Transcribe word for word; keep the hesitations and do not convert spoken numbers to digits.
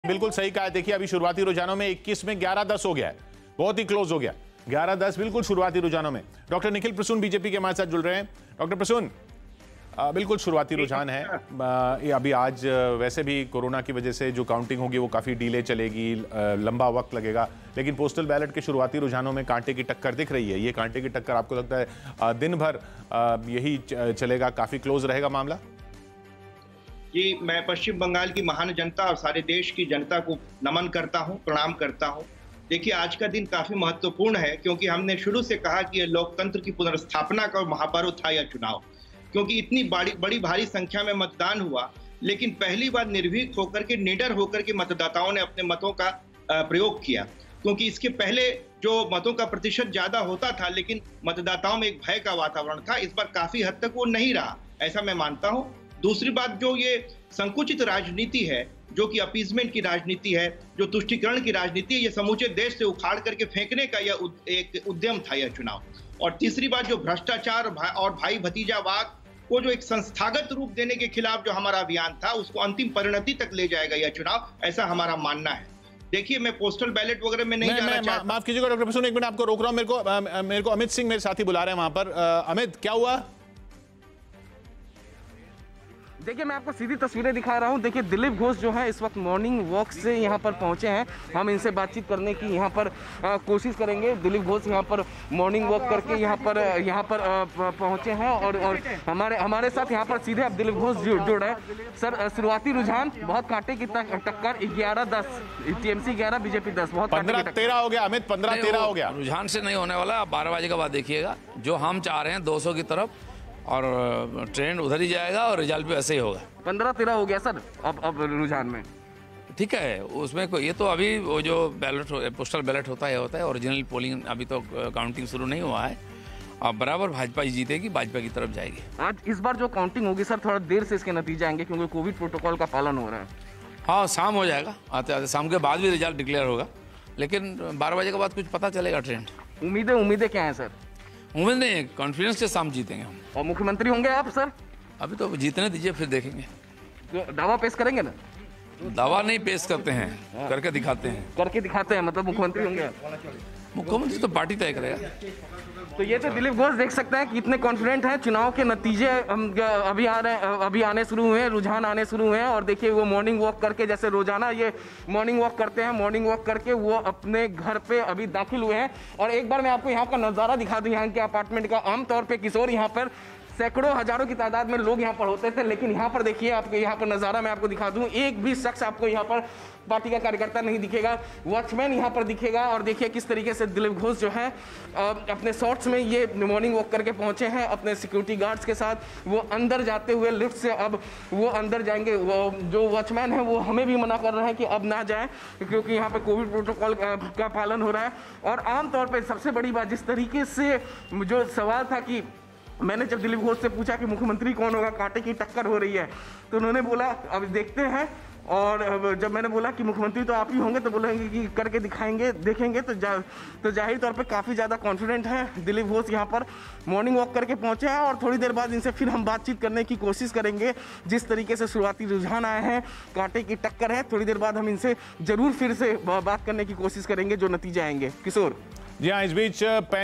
बिल्कुल सही कहा। देखिए अभी शुरुआती रुझानों में इक्कीस में ग्यारह दस हो गया है, बहुत ही क्लोज हो गया। ग्यारह दस बिल्कुल शुरुआती रुझानों में। डॉक्टर निखिल प्रसून बीजेपी के हमारे साथ जुड़ रहे हैं। डॉक्टर प्रसून, बिल्कुल शुरुआती रुझान है। ये अभी आज वैसे भी कोरोना की वजह से जो काउंटिंग होगी वो काफ़ी डिले चलेगी, लंबा वक्त लगेगा, लेकिन पोस्टल बैलेट के शुरुआती रुझानों में कांटे की टक्कर दिख रही है। ये कांटे की टक्कर आपको लगता है दिन भर यही चलेगा, काफ़ी क्लोज रहेगा मामला? जी, मैं पश्चिम बंगाल की महान जनता और सारे देश की जनता को नमन करता हूं, प्रणाम करता हूं। देखिए आज का दिन काफी महत्वपूर्ण है क्योंकि हमने शुरू से कहा कि यह लोकतंत्र की पुनर्स्थापना का महापर्व था यह चुनाव, क्योंकि इतनी बड़ी बड़ी भारी संख्या में मतदान हुआ, लेकिन पहली बार निर्भीक होकर के, निडर होकर के मतदाताओं ने अपने मतों का प्रयोग किया। क्योंकि इसके पहले जो मतों का प्रतिशत ज्यादा होता था, लेकिन मतदाताओं में एक भय का वातावरण था। इस बार काफी हद तक वो नहीं रहा, ऐसा मैं मानता हूं। दूसरी बात, जो ये संकुचित राजनीति है, जो कि अपीजमेंट की राजनीति है, जो तुष्टीकरण की राजनीति है, ये समूचे देश से उखाड़ करके फेंकने का यह एक उद्यम था यह चुनाव। और तीसरी बात, जो भ्रष्टाचार और भाई भतीजावाद को जो एक संस्थागत रूप देने के खिलाफ जो हमारा अभियान था, उसको अंतिम परिणति तक ले जाएगा यह चुनाव, ऐसा हमारा मानना है। देखिए मैं पोस्टल बैलेट वगैरह में नहीं जाना चाहता। माफ कीजिएगा डॉक्टर प्रसून, एक मिनट आपको रोक रहा हूं। मेरे को मेरे को अमित सिंह मेरे साथी बुला रहे हैं वहां पर। अमित, क्या हुआ? देखिए मैं आपको सीधी तस्वीरें दिखा रहा हूं। देखिए दिलीप घोष जो है इस वक्त मॉर्निंग वॉक से यहां पर पहुंचे हैं। हम इनसे बातचीत करने की यहां पर आ, कोशिश करेंगे। दिलीप घोष यहां पर मॉर्निंग वॉक करके यहां पर यहां पर पहुंचे हैं और, और हमारे हमारे साथ यहां पर सीधे अब दिलीप घोष जुड़ जुड़ है। सर, शुरुआती रुझान बहुत कांटे की टक्कर, ग्यारह दस टीएमसी ग्यारह बीजेपी दस, बहुत पंद्रह तेरह हो गया। अमित, पंद्रह तेरह हो गया। रुझान से नहीं होने वाला। आप बारह बजे के बाद देखिएगा, जो हम चाह रहे हैं दो सौ की तरफ, और ट्रेंड उधर ही जाएगा और रिजल्ट भी ऐसे ही होगा। पंद्रह तेरह हो गया सर अब अब रुझान में। ठीक है, उसमें कोई ये तो अभी वो जो बैलेट पोस्टल बैलेट होता है होता है ओरिजिनल पोलिंग अभी तो काउंटिंग शुरू नहीं हुआ है। अब बराबर भाजपा ही जीतेगी, भाजपा की तरफ जाएगी। आज इस बार जो काउंटिंग होगी सर, थोड़ा देर से इसके नतीजे आएंगे क्योंकि कोविड प्रोटोकॉल का पालन हो रहा है। हाँ, शाम हो जाएगा, आते आते शाम के बाद भी रिजल्ट डिक्लेयर होगा, लेकिन बारह बजे के बाद कुछ पता चलेगा ट्रेंड। उम्मीदें उम्मीदें क्या है सर? उम्मीद नहीं है, कॉन्फिडेंस के साथ जीतेंगे हम। और मुख्यमंत्री होंगे आप सर? अभी तो जीतने दीजिए, फिर देखेंगे। तो दावा पेश करेंगे ना? दावा नहीं पेश करते हैं, करके दिखाते हैं। करके दिखाते हैं, मतलब मुख्यमंत्री होंगे? मुख्यमंत्री तो पार्टी तय करेगा। तो ये तो दिलीप घोष देख सकते हैं कि कितने कॉन्फिडेंट हैं। चुनाव के नतीजे अभी आ रहे हैं, अभी आने शुरू हुए हैं, रुझान आने शुरू हुए हैं। और देखिए वो मॉर्निंग वॉक करके, जैसे रोजाना ये मॉर्निंग वॉक करते हैं, मॉर्निंग वॉक करके वो अपने घर पे अभी दाखिल हुए हैं। और एक बार मैं आपको यहाँ का नज़ारा दिखा दूँ यहाँ के अपार्टमेंट का। आमतौर पर किशोर यहाँ पर सैकड़ों हजारों की तादाद में लोग यहाँ पर होते थे, लेकिन यहाँ पर देखिए आपको यहाँ पर नज़ारा मैं आपको दिखा दूँ, एक भी शख्स आपको यहाँ पर पार्टी का कार्यकर्ता नहीं दिखेगा। वॉचमैन यहाँ पर दिखेगा। और देखिए किस तरीके से दिलीप घोष जो है अपने शॉर्ट्स में ये मॉर्निंग वॉक करके पहुँचे हैं अपने सिक्योरिटी गार्ड्स के साथ। वो अंदर जाते हुए लिफ्ट से अब वो अंदर जाएंगे। वो जो वॉचमैन है वो हमें भी मना कर रहे हैं कि अब ना जाएँ, क्योंकि यहाँ पर कोविड प्रोटोकॉल का पालन हो रहा है। और आमतौर पर सबसे बड़ी बात, जिस तरीके से जो सवाल था कि मैंने जब दिलीप घोष से पूछा कि मुख्यमंत्री कौन होगा, कांटे की टक्कर हो रही है, तो उन्होंने बोला अब देखते हैं। और जब मैंने बोला कि मुख्यमंत्री तो आप ही होंगे, तो बोलेंगे कि करके दिखाएंगे, देखेंगे। तो जा तो जाहिर तौर पे काफ़ी ज़्यादा कॉन्फिडेंट है दिलीप घोष यहाँ पर मॉर्निंग वॉक करके पहुँचे हैं। और थोड़ी देर बाद इनसे फिर हम बातचीत करने की कोशिश करेंगे। जिस तरीके से शुरुआती रुझान आए हैं, कांटे की टक्कर है, थोड़ी देर बाद हम इनसे ज़रूर फिर से बात करने की कोशिश करेंगे जो नतीजे आएंगे। किशोर जी हाँ, इस बीच